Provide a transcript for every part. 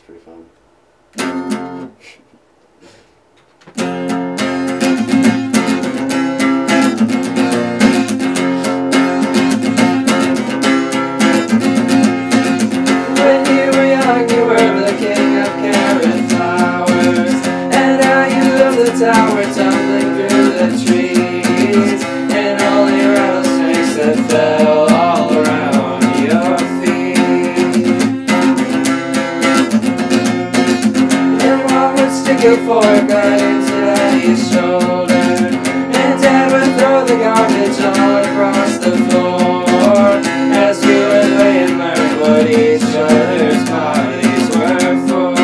pretty fun. When you were young, you were the king of carrot flowers, and now you love the tower tumbling through the trees, and only rattlesnakes that fell all around your feet. And Mom would stick a fork right into Daddy's shoulder, and Dad would throw the garbage all across the floor, as you would lay and learn what each other's bodies were for.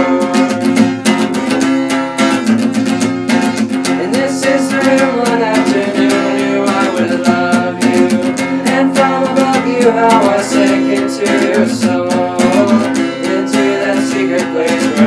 And this is the room one afternoon I knew I would love you, and from above you how I sank into your soul, into that secret place